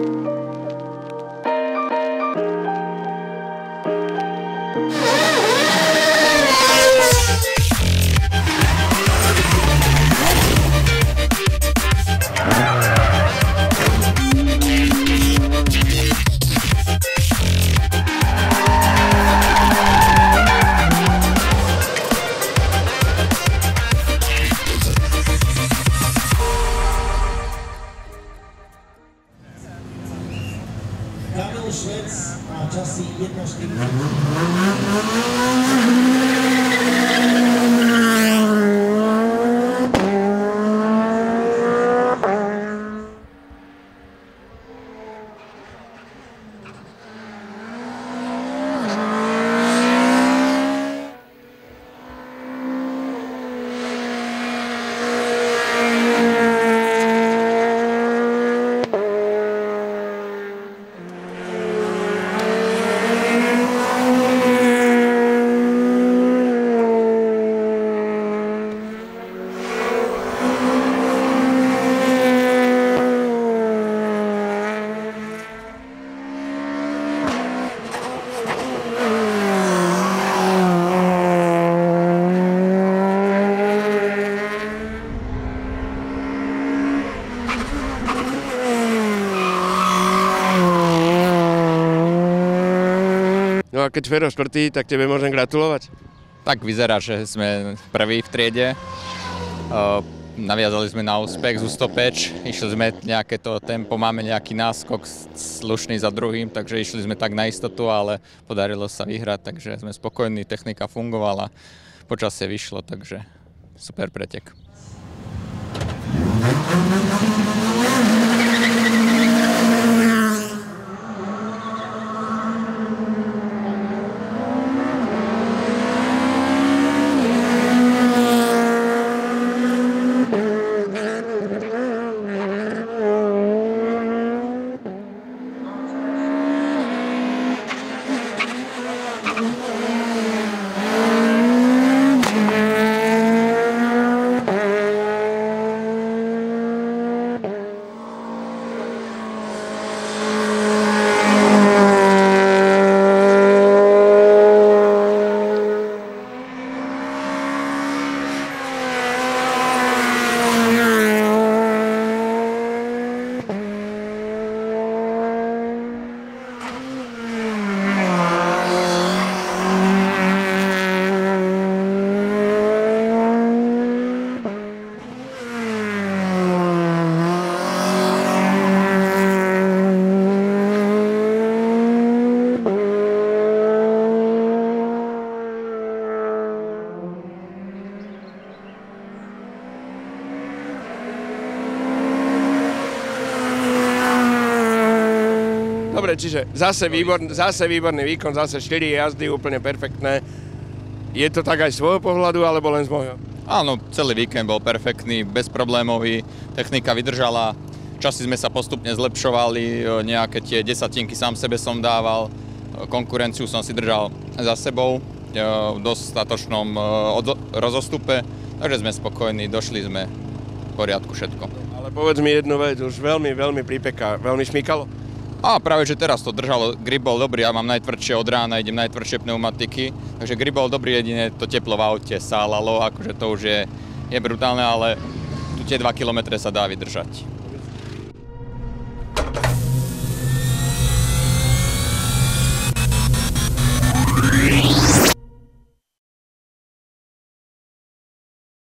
Švec má časy 1:40. No a keď Fero štvrtý, tak tebe môžem gratulovať. Tak vyzerá, že sme prví v triede. Naviazali sme na úspech z ústopeč, išli sme nejaké to tempo, máme nejaký náskok slušný za druhým, takže išli sme tak na istotu, ale podarilo sa vyhrať, takže sme spokojní, technika fungovala, počasie vyšlo, takže super pretek. Dobre, čiže zase výborný výkon, zase 4 jazdy, úplne perfektné. Je to tak aj z svojho pohľadu, alebo len z môjho? Áno, celý víkend bol perfektný, bezproblémový, technika vydržala, časy sme sa postupne zlepšovali, nejaké tie desatinky sám sebe som dával, konkurenciu som si držal za sebou v dostatočnom rozostupe, takže sme spokojní, došli sme v poriadku všetko. Ale povedz mi jednu vec, už veľmi pripeká, veľmi šmykalo? A práve, že teraz to držalo, grip bol dobrý, ja mám najtvrdšie od rána, idem najtvrdšie pneumatiky, takže grip bol dobrý, jedine to teplo v aute sálalo, akože to už je brutálne, ale tu tie 2 kilometre sa dá vydržať.